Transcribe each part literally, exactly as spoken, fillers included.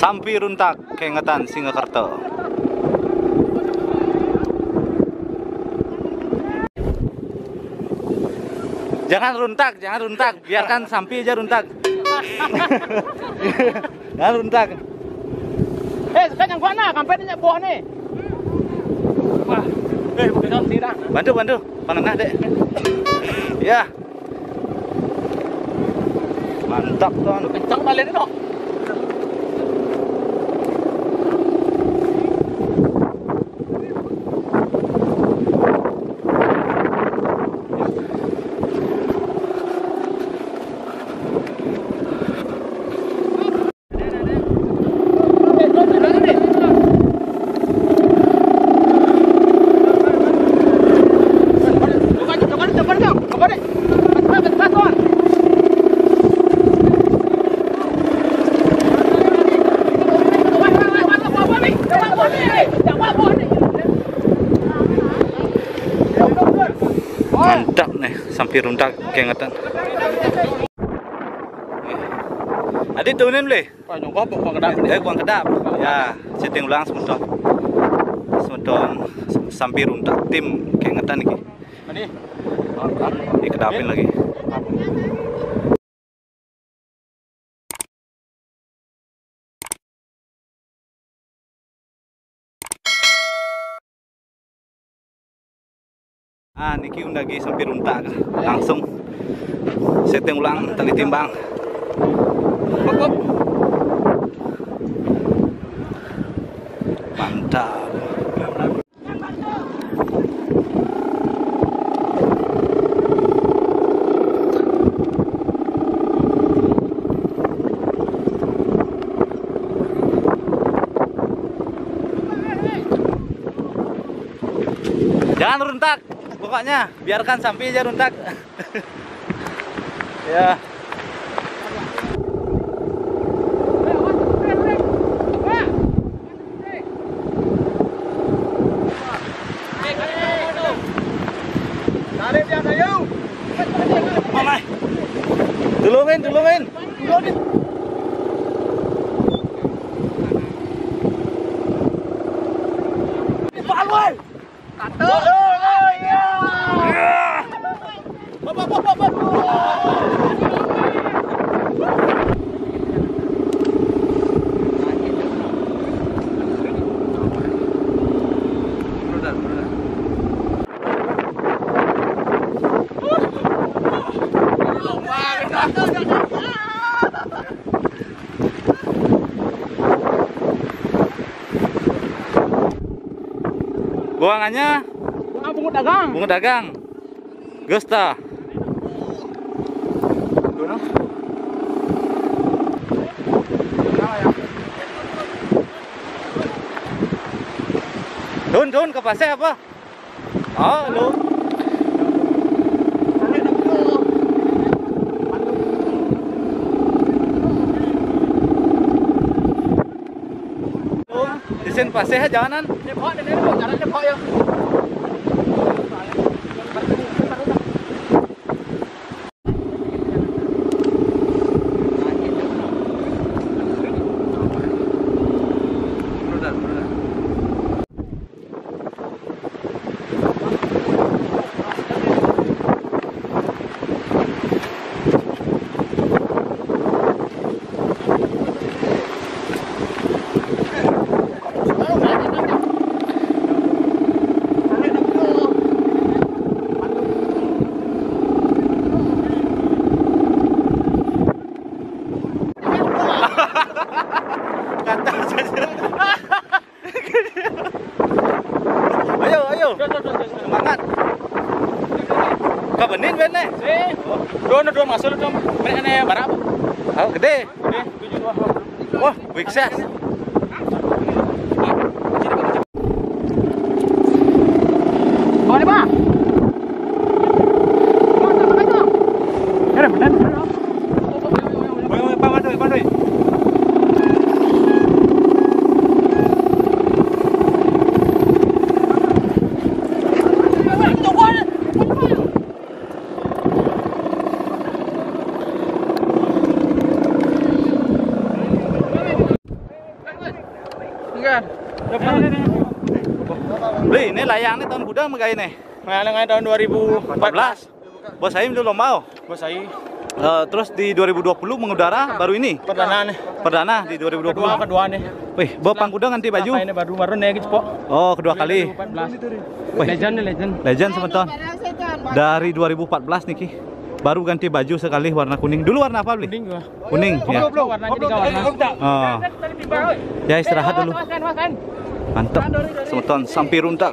Sampi Runtak, Kengatan Singgakarta. Jangan runtak, jangan runtak, biarkan Sampi aja runtak. Jangan runtak. Eh, sekarang yang mana? Kampanye buah nih. Wah, eh bukan tidak. Bantu, bantu, panenah dek. Ya. Mantap tuan. Kencang balik itu. Mantap nih, Sampi Runtak, Kengatan. Adik turunin boleh? Wah, nyongkok buang kedap. Eh, buang kedap. Ya, setting ulang sebentar. Sebentar, Sampi Runtak, tim Kengatan ini. Ini. Dikedapin lagi. Ah, niki undagi Sampi Runtak, langsung setting ulang tali timbang. Hop. Mantap. Jangan runtak, pokoknya biarkan Sampi aja runtak. Ya. Mamai. Tulungin, tulungin. Tulungin. Palwai. Kata. Oh, ya. Bop bop bop bop. Buangannya Ah, bungut dagang. bunga dagang. Gusta. Dun, dun, ke pasir apa? Oh, lu. Di sini pasir jalanan. Depok, depok, jalan depok ya. Ayo, ayo. Semangat. Kau benin ben nih? Eh, dua dua masuk dong. Mereka nih berapa? Oh, gede. Gede, tujuh dua. Wah, big size. Bawa nih, Pak. Ada benar. Woi, woi, Pak, bantu, bantu. Enggak. Beli ini layang nih tahun kuda megai nih. Layang tahun dua ribu empat belas. Bos saya belum mau. Bos saya. Uh, terus di dua ribu dua puluh mengudara baru ini. Perdana nih. Perdana di dua ribu dua puluh. Kedua kedua nih. Wih, bawa pangkuda ganti baju. Ini baru baru nih gitu, Pok. Oh, kedua kali. empat belas. Wih, Legend nih, legend. Legend sebentar. Dari dua ribu empat belas nih Ki. Baru ganti baju sekali warna kuning. Dulu warna apa beli? Kuning gua. Kuning ya. Warnanya tiga warna. Oh. Ya istirahat dulu. Mantap. Semeton sampiruntak.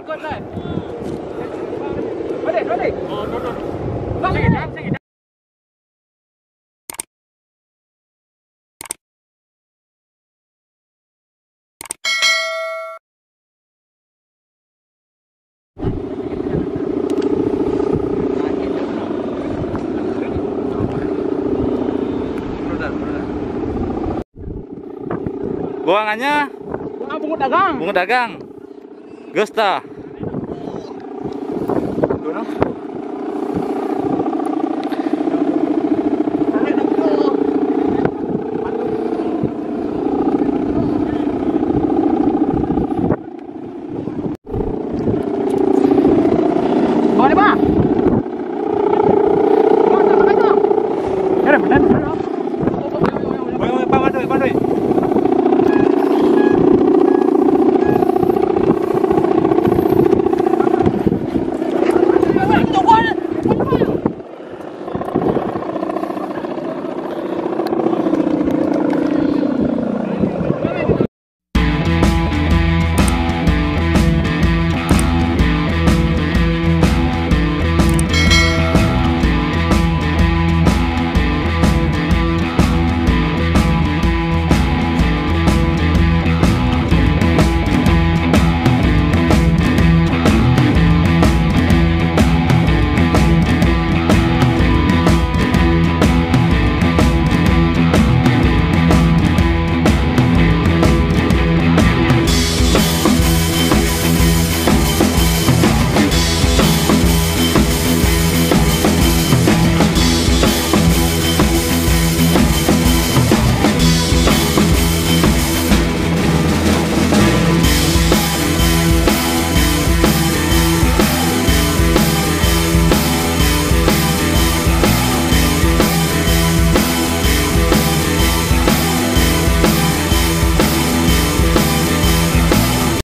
Buangannya Ah, bungut dagang. bunga dagang. Gesta.